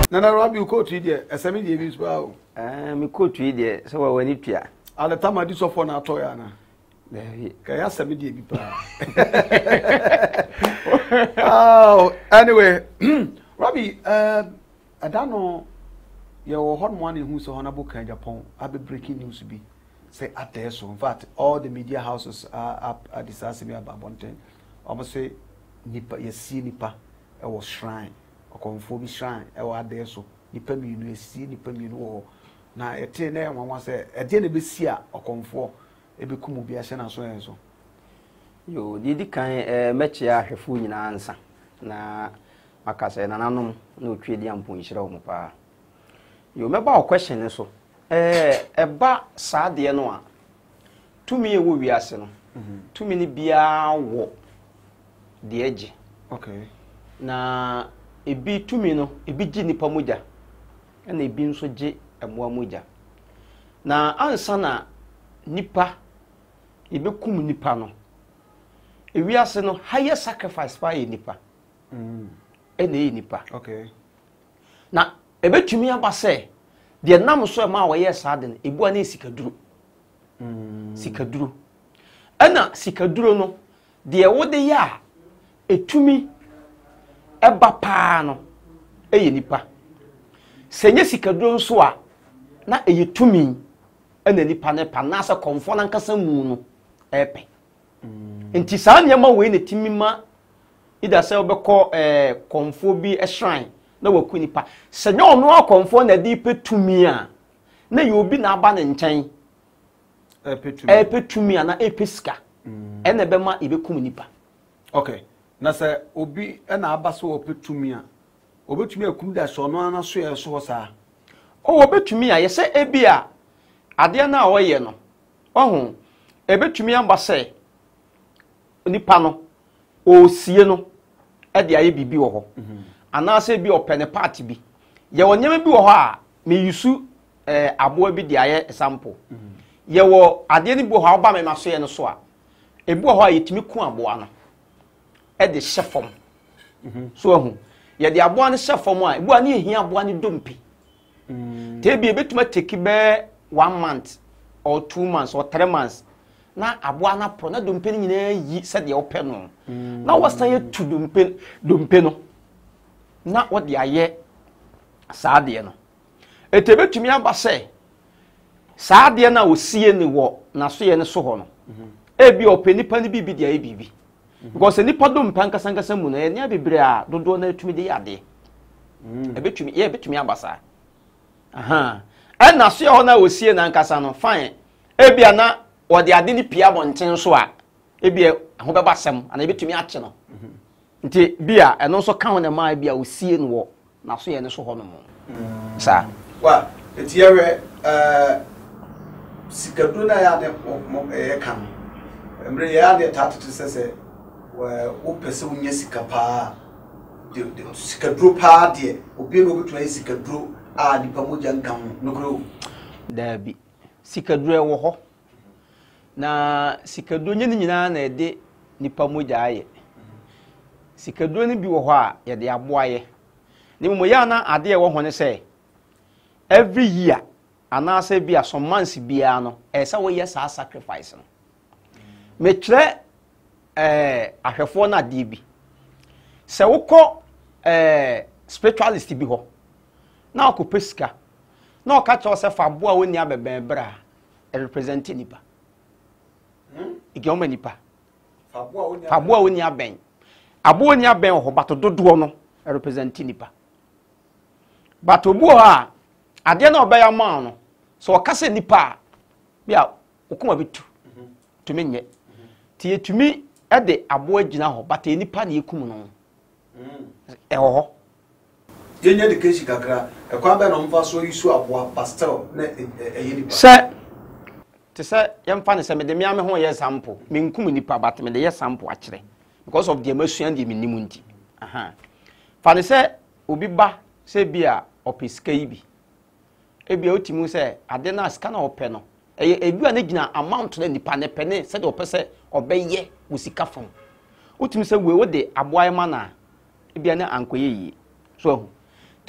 Nana Rabi coat here, SME is well. Me coat here, so when it here. At the time I did so for Natoyana. Kaya SME be Oh, anyway, Rabi, I don't know. Your hot money who's so honorable can Japan. I'll be breaking news to be say at there. So, in fact, all the media houses are up at discussing about one thing. Almost say, Nipa, you see Nipa, it was shrine, or conform shrine, or there so. Nipa me, you see, Nipa me, no. Now, a 10 there, one say, a dinner be seer or conform, a be come be a shen and so and so. You did kind match ya her food in answer. Na Macassa and Anum, no trading point, pa. You remember our question so a ba sad dear no to me we are saying too many beer walk the edge. Okay. Na a be to me no a big nipa muja and a bean so j and one muja. Na ansana nipa a be kum nipa no. If we are saying no higher sacrifice by nipa. Any nipa. Okay. Na ebetumi aba se de nam so ma wo ye saade ebu ani sikaduro sikaduro ana sikaduro no de wode ya etumi eba paa no eye nipa senye sikaduro nso a na eye tumi ana nipa ne pa na sa konfo na nkasa mu no epe enti saa nyama we ne timi ma ida se obekọ konfo bi shrine na waku nipa senye ono akonfo na di petumi a na ye obi na aba ne nkyɛn petumi a na epeska ene be ma ebekum nipa. Okay, na se obi na aba so petumi a obetumi akum da so no ana so ye so saa o obetumi a ye se ebi a ade na oye no ohun ebetumi amba se nipa no o sie no e de aye bibi wo ho anase bi opene party bi ye wonyeme bi wo ho a me yusu aboa bi de aye sample ye wo ade ni bi wo ho ba me maso ye no so a ebi wo ho a yetimi ku aboa no e de hyefom so ahu ye de aboa no hyefom a ebi ani ehia aboa no dompi te bi ebetuma take be 1 month or 2 months or 3 months na aboa na pro na dompe nyina yi se de wo pe no na wasan ye tu dompe no na wode aye saade no etebetumi aba se saade na osie ni wo na so ye ne so ho no ebi openipa ni bibi de aye bibi because nipa do mpa nkasa mu no ye ne abebre a dodo na etumi de yade ebetumi aba sa aha na so ye ho na osie na nkasa no fine ebi na wode ade ni pia bonten so a ebi ho beba sem ana ebetumi ache no nti bia eno so kan na ma bia osie no wo na so ye ne so ho no mo sa wa etiere sikaduro na ya ne kan emre ya ne tatete sese wo pese unya sikapa de sikaduro pa de obi no betu ayi sikaduro a dipa moja nkan nokro dabi sikaduro e wo ho na sikaduro nyina na ede nipa moja aye sikaduro ni bi wo ho a ye de aboaye ni mo ya na ade e wo ho ne se every year anase bia some months bia no esa wo yes sacrifice no me kire ahwefo na ade bi se wo ko spiritualist bi ho na ko pesika na o ka cho se fa boa woni abeben bra represent nipa igoma nipa fa boa woni aben abo ni aben ho bato dodo no represent nipa bato bo ha ade na obeya ma no so okase nipa bia okuma bitu tumi nye tie tumi e de abo agina ho bata nipa na ekum no ho yenye de keshi kakra e kwa be no mfa so yisu abo pastel na eyi nipa se te se yemfa ne se me de me ame ho ye sample me nkum nipa bata me de ye sample akire because of the emotion the minimum nti aha fa ne se obi ba se bia opiska yi bi ebia otimu se ade na ska na ope no ebia na gina amount na nipa ne pene se de ope se obeye wusika fam otimu se we de aboaye ma na ebia na ankoye yi so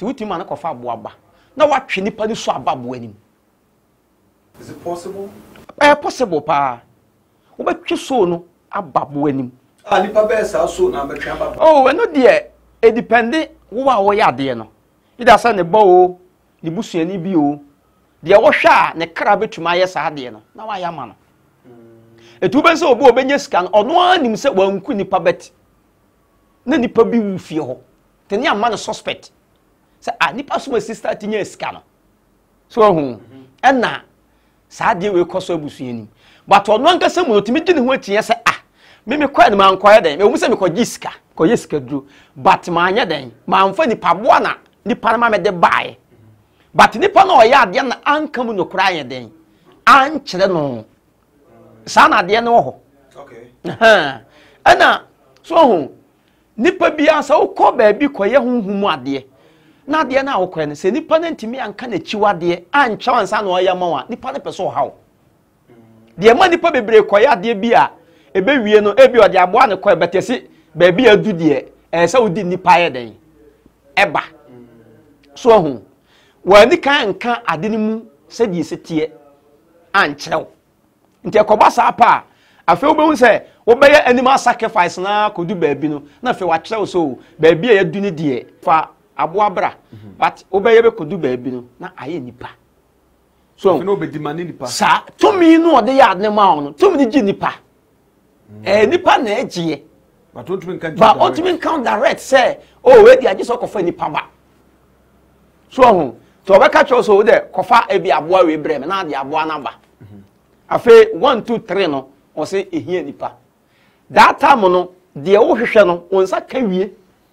te wutima na kofa aboaba na watwe nipa ni so ababo anim. Is it possible? Possible pa. Wobetwe so no ababo anim. Nipa be sa so na betwe ababo. Oh, eno de e depend wo a wo ya de no. Ida sa ne bo ne busuani bi o. De wo hwa ne kra betuma ye sa de no. Na wa ya ma no. Etu ben se obi obenya sika no ono anim se wanku nipa bet. Na nipa bi wu fie ho. Teni ama no suspect. Say nipa so sister tinya sika no. So hu. Ena saa de we koso abusuani. But ono anka se mu otimi gine ho atia se me kwa ni man kwa den. Me mu se me ko gisika. Ko yesika duro. But ma anya den. Ma amfa nipa boa na nipa na me de bae. But nipa na oya ade na anka mu no kra anya den. Ankyere no. Saa na ade no ho. Okay. Ana so hu. Nipa bia sa ukọ baabi koye hunhum ade na ade na ukọ ne se nipa na ntimi anka na chiwade ancha wansa na oya mawa nipa na peso hawo de ma nipa bebre koye ade bia ebe wie no ebi ode aboa ne koye betesi baabi adu de sa odi nipa ye den eba so hu wani kan nka ade ni mu se di setie ankyerɛw nti ekoba sa pa afi obehu se wobeye animal sacrifice na kodu baabi no na fe wa kyerɛw so baabi a yadu ni de fa aboa bra but wobeye be kodu baabi no na aye nipa so no be dimani nipa sa tumi no ode ya ne ma no tumi ni gi nipa nipa na egie but ultimate count direct say oh we dia jiso kofa nipa ba so ho to be ka kyerɛw so de kofa ebi aboa we bre me na de aboa na ba afi 1 2 3 no o se ehia nipa that time no de wo hwehwe no wonsa ka wie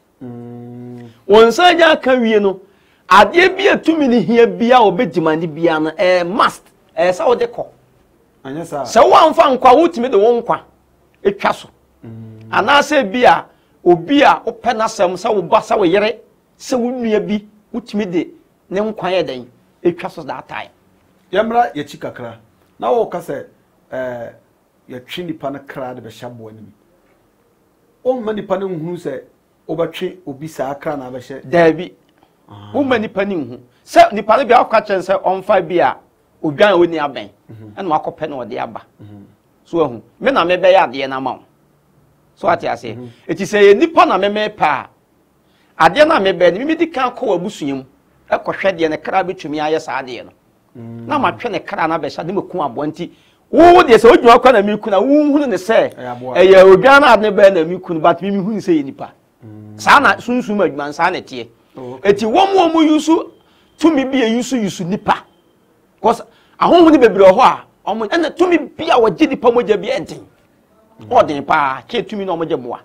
wonsa ja ka wie no ade bia tumi ni hia bia obedimani bia no must sa wo de ko anya sa se wo amfa nkwa wutimi de wo nkwa etwa so ana se bia obi a opɛ nasɛm sa wo ba sa wo yere se wo nua bi wutimi de ne nkwa ye den etwa so that time yamra ye chikakra na wo ka se ya twi nipa na kra de be hyabo anim o ma nipa na nhunu se obetwe obi saa kra na be hye dabi o ma nipa ni hu se nipa na bia kwa chen se onfa bia odwan oni aben ena wakopɛ na ode aba so ahu me na me be ya de na ma so ati ase eti se ye nipa na me pa ade na me be ni me di kan kɔ abusuam ekɔhwɛ de ne kra betumi aye saa de no na ma twe ne kra na be hye de meku abonti wo de se odwan kwa na miku na wo hunu ne se ya odwan na ade be na miku but me hunu se ye nipa saa na sunsum adwan saa na tie eti wo mu yusu tumi bi yusu nipa cause ahonhu ni bebre ho a omo na tumi bi a waje nipa moja bi enten odin pa ke tumi na omoje boa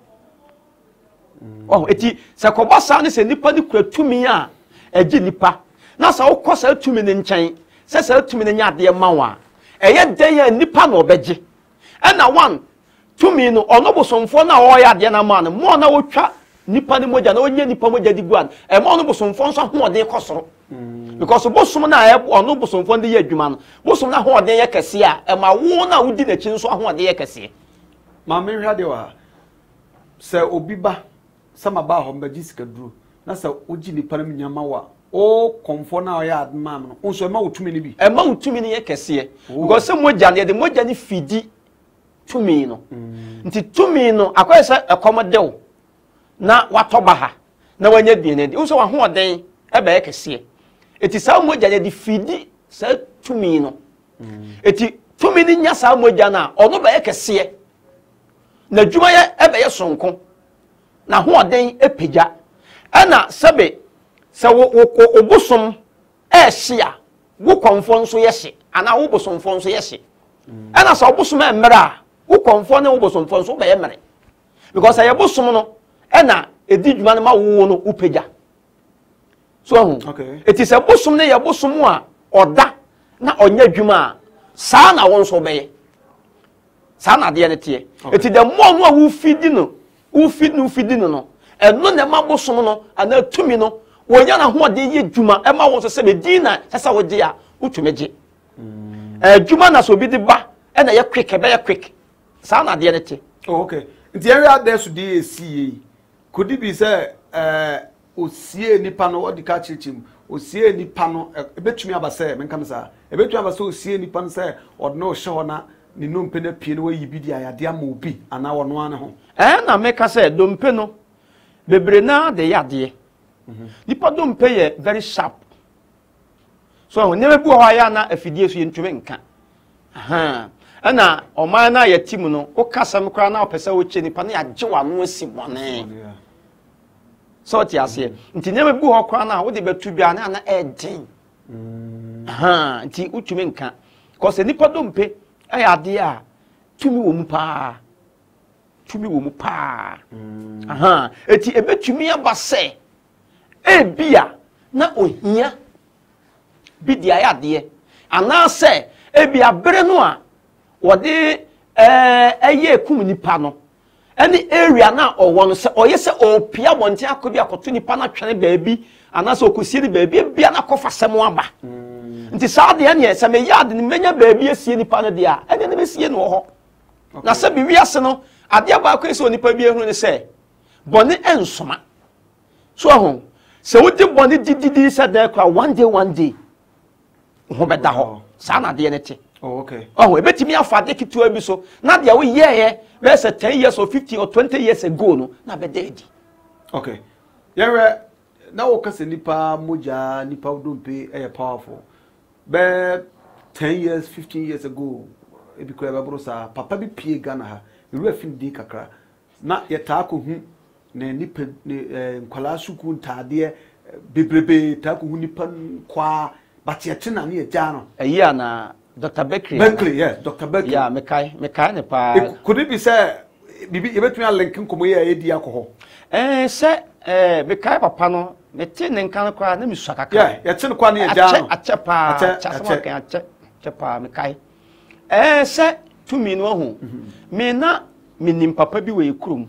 eti se koba saa ne se nipa ni kura tumi a agi nipa na sa wo kosa tumi ne nkyɛn se tumi ne nya ade mawa eye den ya nipa na obeje na one tumi no ono bosomfo na o ya ade na ma no mo na wotwa nipa ni moja na onye nipa moja di guan mo ono bosomfo nso ho ode kosoro because bosom na ono bosomfo de ye adwuma no bosom na ho ode ye kese a ma wo na wudi na chi nso ho ode ye kese ma me hwa de wa se obi ba sama ba ho mbaji sika duro na se oji nipa na nyama wa o komfo na o ya adma no nso ma wotumi ni bi ma wotumi ni ye kese because se moja ne de moja ni fidi tumi no nti tumi no akoye se ekomodew na watoba ha na wanya biene di nso wa ho oden ebe ye kese eti sa moja ne di fidi sa tumi no eti tumi ni nya sa moja na ono ba ye kese na dwuma ye ebe ye sonko na ho oden epagya ana sebe se wo obosom hye a wo konfo nso ye hye ana wo bosomfo nso ye hye ana sa obosom emere a wo konfo ne wo bosomfo nso be ye mere because aye bosom no ana edi dwuma no ma wo no upagya so ahu eti se bosom ne ye bosom a oda na onya dwuma saa na won so be ye saa na de ne tie eti de mo no a wo fidi no eno ne ma bosom no ana tumi no wonya na ho de ye dwuma e ma wo so se be din na sesa wo je a utumeje dwuma na so bi de ba e na ye quick be ye quick saa na de ne tie okay nti area there so dey see could it be say osie nipa no odi ka chichim osie nipa no ebetumi abase menkam sa ebetumi abase osie nipa no say odno hye ho na ni nompe na pie no wayi bidi ayade ama obi ana wono ane ho na meka say dompe no bebre na de yade nipa dompe ye very sharp so ne mebu ho aya na afidie so ye ntweme nka ana oman na yatim no o kasam kra na opese wo che nipa na yagye wano asibone so ti ase nti ne mebu ho kra na wo de betu bia na edin nti utweme nka cause nipa dompe ayade a tumi wo mu pa eti ebetumi abase ebia na ohia bi dia yade ana se ebia bere no a wode eye kum nipa no any area na owo no se oye se opia bonte akobi akoto nipa na twene baabi ana se okosie ni baabi bia na kofa semo aba nti saade ene se me yade ni menya baabi asie nipa no dia ene ne besie no ho na se bi wiase no ade aba akwese onipa bi ehunu ne se bone ensoma so ho se wodi bone dididi se da kwa one day ho beda ho sa na de ne te oh okay ebetimi afade kitu abi so na de we ye we say 10 years or 15 or 20 years ago no na beda edi okay yere na wo kase nipa moja nipa dompe powerful be 10 years 15 years ago ebi ko ebabro sa papa bi pie Ghana ha iru afin di kakra na yeta ko hu na nipa nkwala suku ntade bebrebe ta ko hu nipa kwa batiete na ne ya no eya na Dr. Beckley. Yes, Dr. Beckley. Yeah, mekai ne pa. Could it be say bibi ebetumi alenkin komo ye edi akoho? Se mekai papa no mete ne nkan kwa na misu akaka. Yeah, ye te ne kwa ne ya no. Ache pa. Ache pa mekai. Se tumi no hu. Me na menim papa bi we kurum.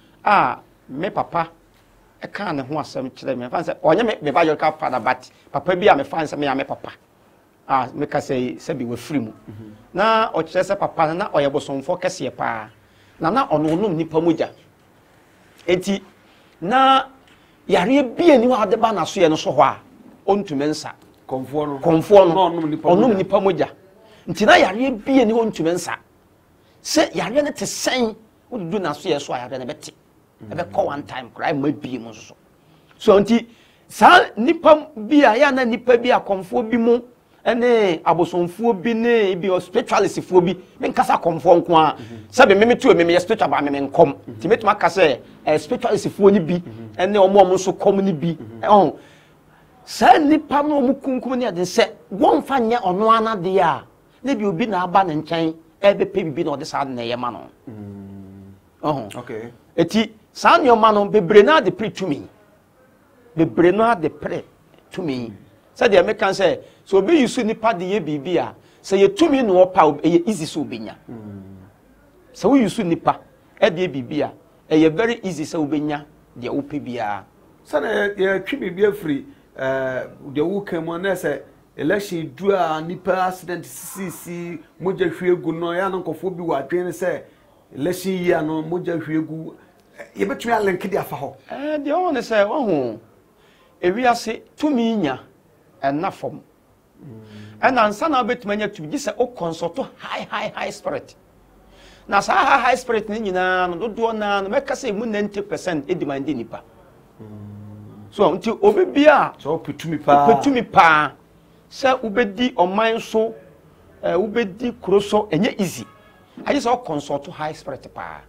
Me papa e kan ne ho asem kire me fa say onye me ba yoka father but papa bi a me fa say me papa. Meka say bi we free mu na o kire say papa na oye bosomfo kese pa na ononum nipa moja enti na yare bia ni wa de ba na so ye no so ho a ontumensa konfo no onum nipa moja nti na yare bia ni ontumensa se yare ne te sen wo du na so ye so yare ne beti ebe call one time cry ma bia mu so nti sa nipa bia ya na nipa bia konfo bi mu ene abosomfuo bi ne bi spiritualist fuo bi me nkasa komfo nko a sabe me metu me spiritual ba me nkom ti metuma kase spiritualist fuo ni bi ene omo so kom ni bi sa nipa no mu kunkum ne ade se won fa nya ono ana de a ne bi obi na aba ne nkyɛn ebe pe bibi na ode sa na ye ma no okay eti sa nyoma no bebre na de pre to me bebre na de pre to me said the American say so be you nipa de ye bibia say ye tumi no opa e easy so obenya so we use nipa e de bibia e very easy so obenya de opa bia say ye twi bibia free de wo kan na say election du a nipa accident sisi moja hwegu no ya no nkofo bi wa adwen say election yi ano moja hwegu ye betumi alenke de afa ho de on say wo ewi ase tumi nya ena form and ansa na betumanya to be say o consult high spirit na sa high spirit ni nyina no do na no meka say mu 90% e demand nipa so unti obibia so petumi pa say ubedi oman so ubedi kroso enye easy I just all consult high spirit pa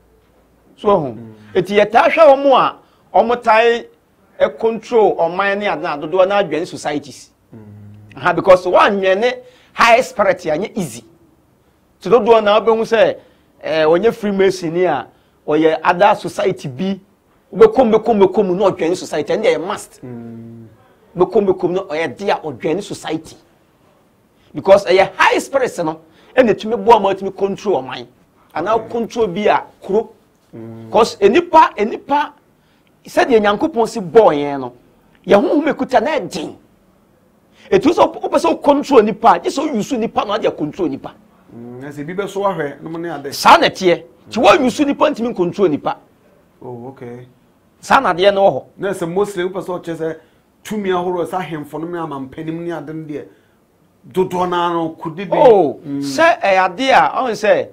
so eti yeta hwa omo a omotai a control or money and not do not societies. Because one high spirit easy. So don't do now who say when you Freemason here or your other society be become not join society and they must become not a dear or join society. Because a high spirit and the to me boy me control mine and now control be a crew. Because any pa said the Yankupon si boy no ya hu mekuta na din etu so opeso control nipa je so use nipa no ade control nipa na se bibe so ahwe no ne ade sa na tie ti wo use nipa ntimi control nipa oh okay saa na de no ho na se Muslim person chese tumi ahoro sa hemfo no me amampanim ne ade de dodo na no kudi bi oh se ade a on se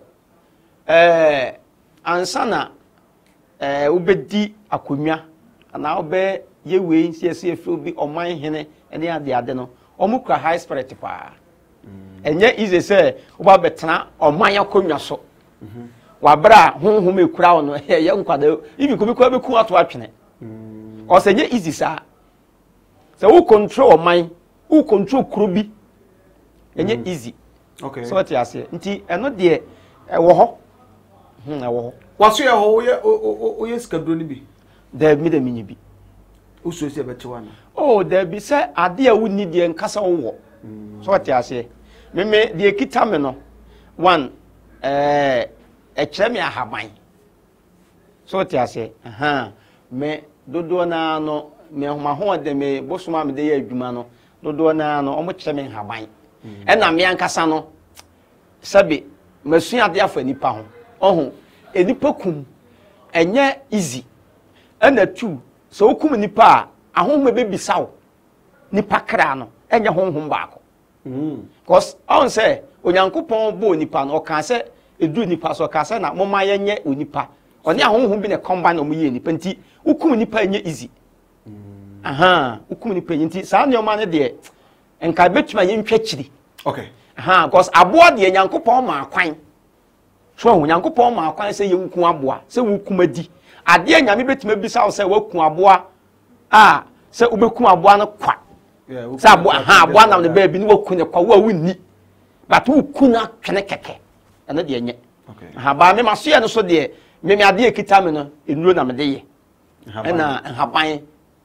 ansana ubedi akonwa ana obe yewe nsiese efro bi oman hene ene ade no omukra high spirit pa enye ize se oba betena oman akonwa so wabra honhom ekura ono ye nkwada ibi ko bi ko beku ato atwene o se enye easy sa se wo control oman wo control kuro bi enye easy okay so what you say nti eno de wo ho wo ho waso ye ho ye skadro ni bi da mi da minyi bi uso se be chewa na oh da bi se ade a woni de nkasa wo so what you say me de kita me no one ekyereme ahaban so what you say me dodo na no me homa ho de me bosoma me de ya adwuma no dodo na no omo kyereme ahaban na me ankasa no sabe masua ade afa nipa ho oho enipa kum enye easy na tu so okum nipa ahonhom bebisawo nipa kra no enye honhom baako cause on say onyankopon bo nipa no ka say edu nipa so ka say na moma yenye onipa oni ahonhom bi ne combine o ye nipa nti okum nipa enye easy okum nipa enye nti saa ne o ma ne de enka betuma ye ntwa kiri okay cause aboa de nyankopon ma kwan so nyankopon ma kwan say ye nku aboa say wukum adi ade nyame betuma bisa wo say waku aboa say obekum aboa no kwa say aboa aboa na ne ba bi ni waku ne kwa wo wunni but wuku na twene keke ene de enye okay ba me maso ye no so de me ade ekita me no enuro na me de ye na haban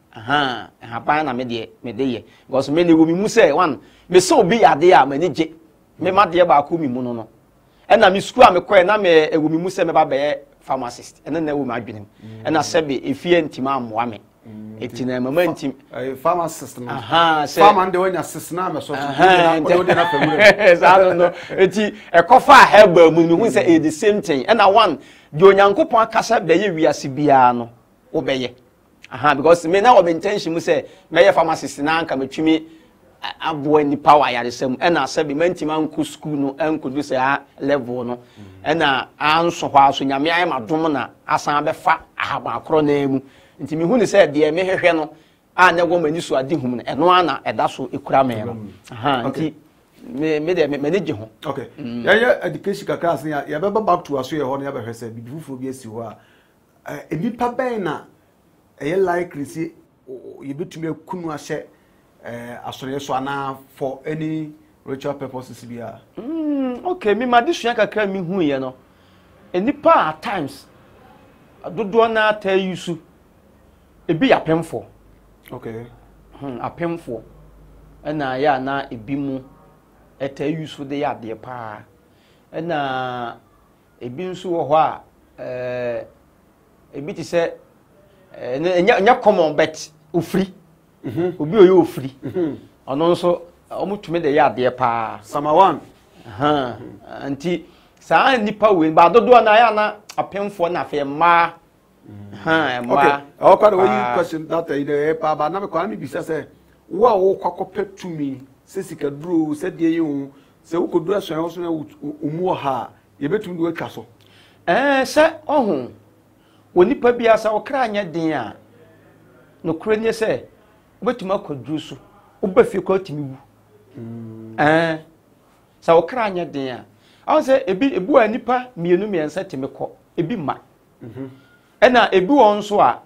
haban na me de ye because me ne wo mi mu say one me so obi ade a mani je me ma de ba ko mi mu no ena mi school a me koe na me ewo mi mu say me ba be pharmacist ena na wo ma adwenem ena sebe efie ntima amoa me etina mama ntim pharmacist no say pharma de wanya sisna me so na ko de na famure exactly no eti ekofa herba mu mi hu say the same thing ena one de onyankopon akasa be ye wiase bia no wo be ye because me na wo intention mu say me ye pharmacist na anka metwimi aboa ni power yaresem ena sebe mantima nku school no enkodu say level no ena anso hwa aso nyame aye madom na asan befa ahaba akro na emu nti mi hu ni say de me hwehwe no anya go mani so ade hum no eno ana eda so ekura me no nti me de me ne je ho okay ya education kakra asen ya be back to aso ye ho no ya be hwe say bidufo bi asi ho a enipa ben na eye likely see you betumi akunu ahye asore so ana for any ritual purposes bia okay me ma disua kakra mi hu ye no enipa at times dodo na ta yusu ebi yapemfo okay apemfo na ya na ebi mu eta yusu de ya de pa na ebi nso wo ho a ebi ti se nya common bet ofri obi oye ofri ono nso omutume de ya de pa samawan anti saa nipa we ba dodo na ya na apemfo na fe ma okay o kwa the way you question that the pa ba na me kwa me bisa say wo kwakopɛ tumi se sika duro se de yi se wo kodu aso so na umu ha ye betumi do atwa so se ohun onipa bia sa wo kra anya den a no kro nye se obetuma koduru so obafi ko atimi wu sa wo kra anya den a awon se ebu anipa mienu miensa timi ko ebi ma ena ebi won so a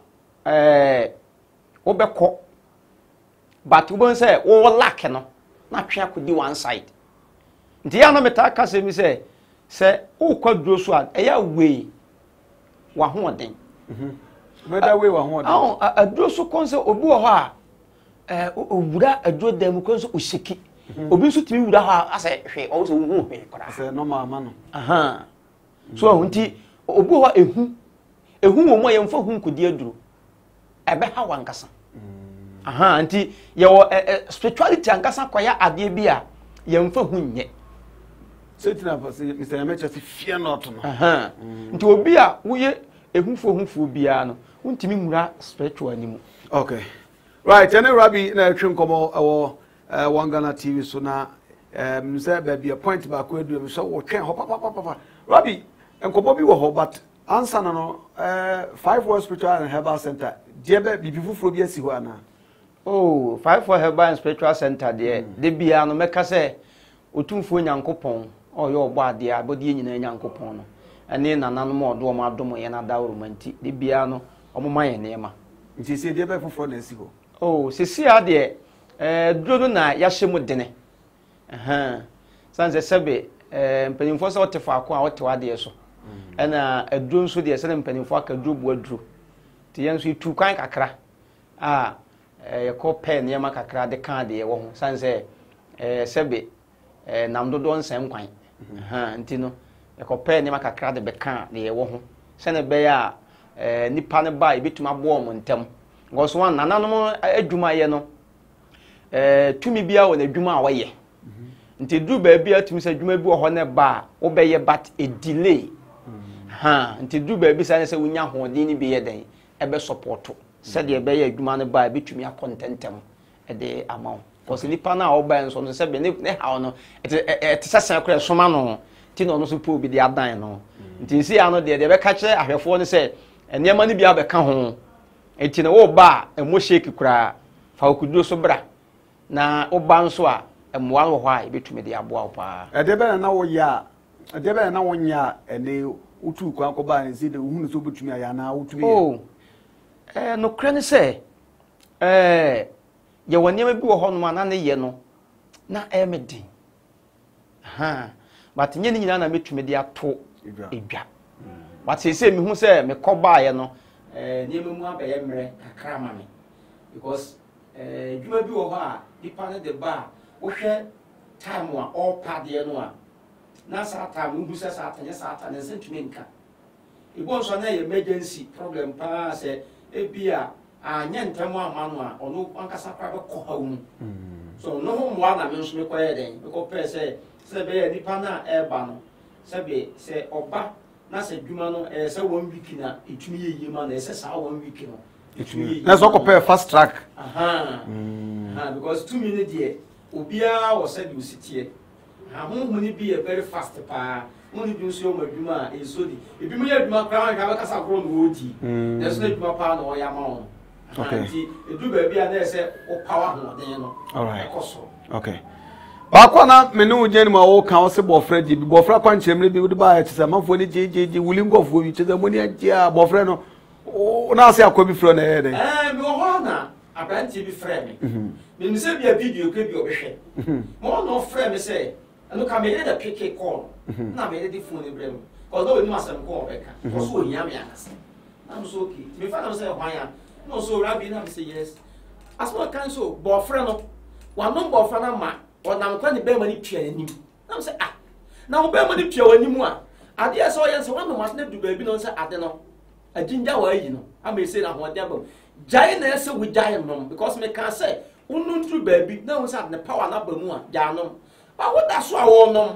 wo beko but wo say wo lack no na twa akodi one side nti ya na meta ka se mi se wo kwaduro so a eya we wa ho oden meda we wa ho oden aduro so kon se obi wo ho a owura aduro dem kon se oshiki obi so timi wura ha ase hwe o so hu hwe kora ase no ma no so ahunti obi ho ehu wo mo ye mfa hu nkodi aduro ebe ha wankasa nti ye wo spirituality ankasa kwaya ade bi a ye mfa hu nye setina Mr. Yamecha si fear not no nti obi a wo ye ehunfo biara no untimi nwura spiritual animu. Okay. Right, and Rabbi na twem komo Wangana TV so na say be a point back we do so wo twen ho papa. Rabbi, enkomo bi wo ho but answer no 5 World Spiritual and Herbal Center. Je be bibi fufuro bi asi ho ana. Oh, 5 for Herbal and Spiritual Center there. De bia no meka say otumfo nyankopon oyo ogbo ade abodi nyina nyankopon no. Ene nananom odo ma adom ye na da romanti. De bia no omoma ye nema. Nti se de be fufuro na asi ho. Oh, sisi ade duro na ya hyemu dene. Sanse sebe mpanimfo so tefa ko a wote wade so. Ena aduro nso de sene mpanimfo aka duro bu aduro. Ti yenso itu kwan kakra. Ye ko pen ye makakra de kan de ye wo ho. Sanse sebe nam dodo nsem kwan. Nti no ye ko pen ye makakra de be kan de ye wo ho. Sene be ya nipa ne ba ebetuma bo mo ntem. Ngoso wan nananom adwuma ye no tumi bia wo na adwuma a waye nti duru ba bia tumi se adwuma bi wo ho ne ba wo be ye but a delay nti duru ba bi sa se wonya hodin ni bi ye den e be support se de be ye adwuma ne ba betumi akontentem e de amaw because nipa na wo ba enso no se be ne ha no et sasa kra soma no ti no so po bi de adan no nti si ano de be ka kire ahwefo ne se enema ne bia be ka ho enti na wo ba emo shake kura fa okuduro so bra na wo ba nso a emoa wo hwa ebetumi de aboa wo pa De be na wo ya de be na wo nya ene utu kwa ko ba nsi de hunu so betumi aya na utumi no kra ne se ye woniam bi wo ho no na ne ye no na emedi but nye ni nyina na metumi de ato edwa but se mi hu se me ko ba ye no niemu mu abaye mre kakra ma me because djuma bi wo ho a dipa ne de ba wo hwe time a all pade no a na sa time hu se sa atanye sa atanye sentumi nka ibo nso na emergency problem pa se ebia anya ntemu ama no a ono ankasa kwa be ko ha wu so no ho mo na me nso me kwaye den me ko pe se be dipa na e ba no se oba na se djuma no se 1 week na etumi yeye ma na se sa 1 week no etumi na so compare fast track because 2 minutes there obia wo se di usitie huni bi e very fast pa huni bi nso ma djuma e so di ebi mu ya djuma kra ka be kasa kro no odi na so djuma pa no ya ma won nti edu ba bia na se o power ho den no all right ekoso okay Bakwana menu ujeni ma wo kan se bofra ji bi bofra kwa nchemre bi wo ba tse manfo ni jejeje wuli ngofo bi tse mo ni agia bofra no na ase akobi fro na yede mi ho na abranti bi frɛ me mi se bia video ke bi obehwe mo no frɛ me se no ka me yede pick call na me yede phone brem cause no we ma sam ko obeka cause o nya me akasa na so okay me fa na se hwan ya no so Rabbi na me say yes as well can so bofra no wa no bofra na ma o na mkwa ni be ma ni tua anim na say na wo be ma ni tua anim a ade ya so yen se wa no ma na du ba bi no say ade no ajinja wa yi no am say na ho de abam jai na say we jai no because me can say unu ntu ba bi na wo say the power na ba mu a ja no ba wo da so a wo no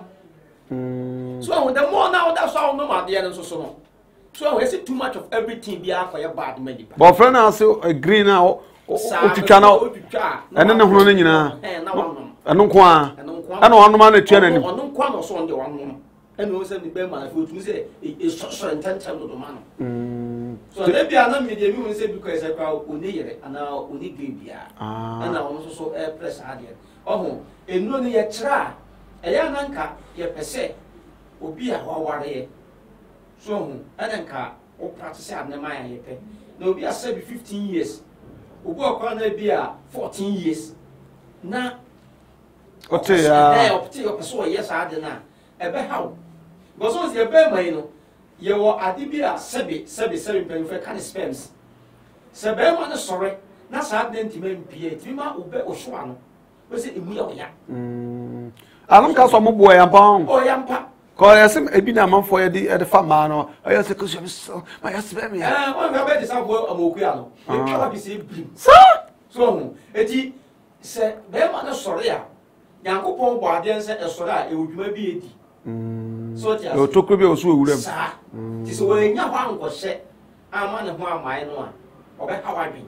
so when the more now that's how no ma de no so so we see too much of everything be for your bad money but friend na say agree na o tutwa na ene ne hono ne nyina na wo eno nko a ana wanu ma na tua na ni ono nko a no so nde wanu ene o se ni be ma na fi otumi se e so intention do ma no so le bia na me de mi won se bi ko ese kwa oni yere ana oni gbe bia ana ono so press ade oho enu ni ye tra eya na nka ye pese obi a waware so hu ana nka o practice ade ma ya ye pe na obi a say 15 years obi okwa na bi a 14 years na ote ya opti so yes ade na ebe how go so se ebe mai no ye wo ade bi a sebe pen fe kan spams sebe ma na sore na sa ade ntime mpie ti ma obe ohwo ano we se emu ya oya anum ka so mo bo ya pa o ya mpa ko yesem ebi na manfo ye de fa ma no ayo se ko so ma ya sebe me ya won ga be de sa bo amoku ya no e twa bi se brim so eti se be ma na sore ya Yankopon bo ade nse esore a ewudwuma bi edi so ti o tokro bi o so ewurem ti so we nya ho ankɔhye ama ne ho amae no a obeka wadwen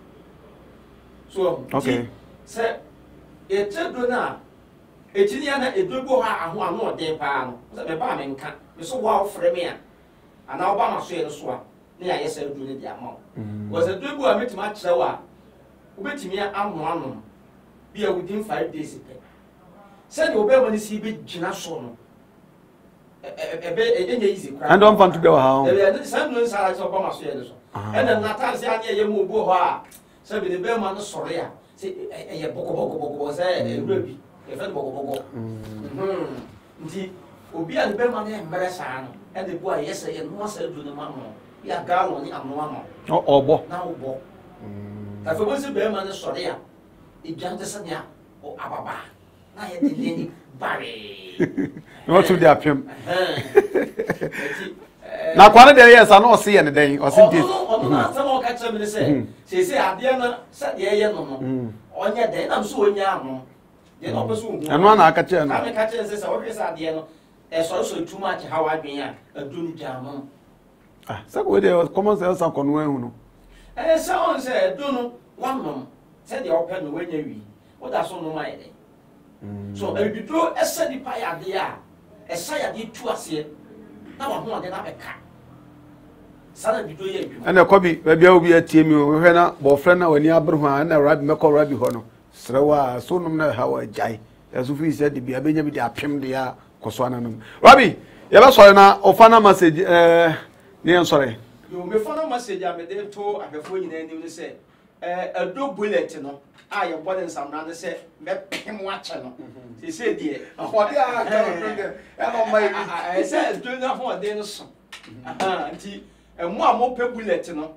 so okay se etedo na etinia na edogo ha aho ano ɔden paa no se me ba me nka me so wa ofre me a ana oba ma so ye no so a ne ya yesa edu ne dia ma wo se dogo a metima kyerɛ wa obetimi ano bi a within 5 days pe se de obema ni si bi gina so no enye easy cry and don't want to go how some no sala so oba ma so ye no so and na tal se anya ye mu bo ho a se bi de be ma no sɔre a se ye boko se ewura bi e fe boko nti obi a de be ma na mbere saa no e de bo a ye se ye no asa du ne ma no ya galo ni amno ama obo na obo ta fe bo se be ma no sɔre a e jante se ne a o ababa na ye de leni bare no to the apem na kwane de yes na o se ye ne den o se nti na ta mo ka cheme se se ade na se de ye no no onye den na so onya ano de no peso hu eno na aka che no ame ka che se o hwe se ade no e so too much how adwen a adu ni jamo se ko de common sense an kono ehu no se on se do no wanom se de open no wanya wi o da so no mai de so ebido ese di pa ya de a esa ya de tu ase na wa ho ade na beka sara bido ye adwuma ene kobi bia obi atie mi o hwe na bo frɛ na wani abru ha na rabi mekɔ rabi ho no srewa so num na ha wa jai yaso fi se de bia benya bi de apem de ya koso ananum rabi ye ba sɔre na ofana message ne en sɔre yo me fana message a me de to ahwefo nyina anim ne se ado bullet no a ye body nsamra ne se me pem wache no se de ɔde a ka no de eno mai se do na ho de no so nti emu a mo pe bullet no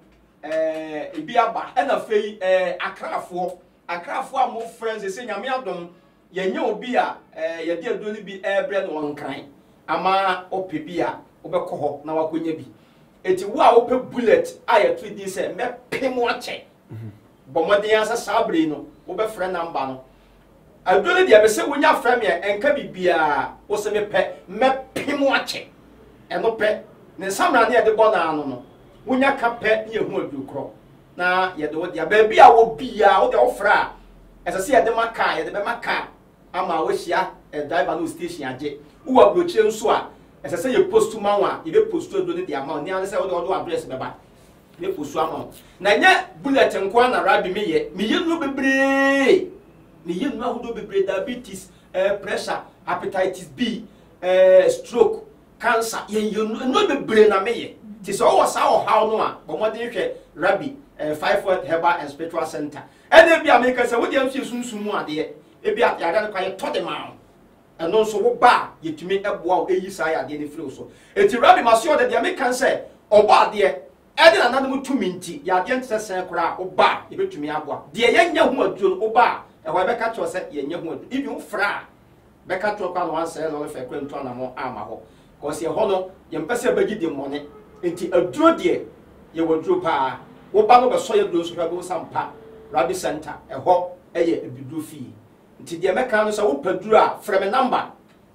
ebi aba na fei akrafo a mo friends se nyame adom ye nya obi a ye de ado ni bi ebre no wonkran ama opebi a obekɔ hɔ na wakonya bi eti wo a ope bullet a ye to di se me pem wache bomodin asa sabre no obefrɛ number no ado ni de be se wonya frɛ me enka bibia wo se me pɛ me pem wache eno pɛ ne samra ne de bona no no wonya ka pɛ ne ehu adukro na ye de wo dia ba bia wo bia wo de wo fra ese se ye de maka ye de be maka ama wo hia driver no station age wo abrochire nso a ese se ye post manwa ye be post do ne de ama ne an se wo de address beba ye post ama na nya bullet nko na rabi me ye no bebre me ye no ahodo bebre diabetes pressure hepatitis B stroke cancer ye no bebre na me ye ti so wo sa wo how no a bomodin hwe rabi 5 Word Herbal and Spiritual Center ene bia me ka se wo de amfi sunsun mu ade e bia ya ga no kwa ye to de ma eno so wo ba yetumi eboa o eyi sa ya de ne free so eti rabi masio de me kan se oba ade ede na nanum tumi nti ya de ntse sen kora oba e betumi aboa de ye nya hu aduo oba e ho be ka cho se ye nya hu aduo ibi wo fra be ka cho kwa no wan se no fe kwa ntu na mo ama ho ko se ho no ye mpese bagi de mone enti aduo de ye waduro pa wo ba no be so ye do so fa be sampa rabi center e ho eye ebidu fi nti de me kan no se wo paduru a frame number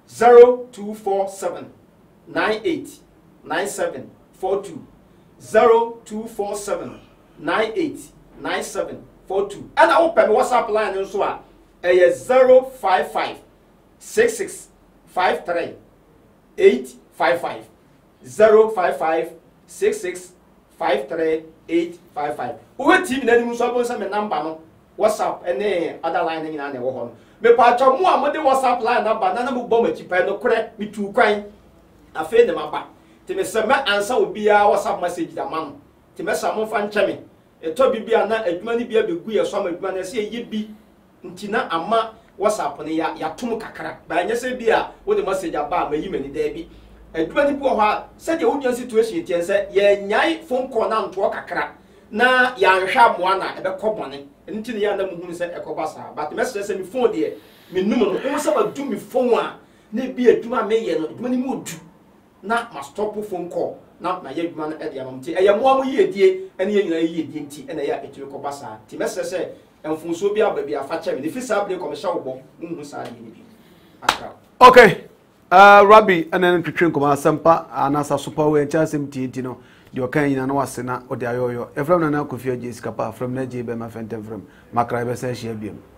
0247 98 9742 0247 98 9742 and I open WhatsApp line nso a 055 66 53 855 055 66 53 855 we team na nim so abon me number no WhatsApp ene other line nyina na wo ho no me pa cha mu a mo de WhatsApp line number na mo bɔ machi pa no kore mi tu kwan afi ne maba ti me se me ansa obi a WhatsApp message da ma no ti me sa mo fa nkyeme eto bibia na adwuma ni bia begu ye so ma adwuma na se ye bi nti na ama WhatsApp ne ya tum kakra ba nya se bia wo de message aba ma yi mani da bi adwuma ni bi ho a se de wo situation ti en se ye nyai phone call na nto kakra na ya nhwa moa na ebe kɔbɔne nti ne ya na muhunu se ekoba sa but message se mi phone de mi num no wo se ba du mi phone a na bi adwuma me ye no adwuma ni mu du na ma stop phone call na ye adwuma na e de amam ti eye moa mo yie die ene ye nyina yie die nti ene ya etiri koba sa ti message se enfunso bi aba bi afa che me ne fi sa bre ko me sha wo bo muhunu sa de ni bi akra okay Rabbi and then twetwe nkoma asempa anasa super we ncha asem tienti no de okan yina no wase na ode ayoyo efrem na na Kofi Agye sika pa from na gye be ma fentem from makra be se hia biem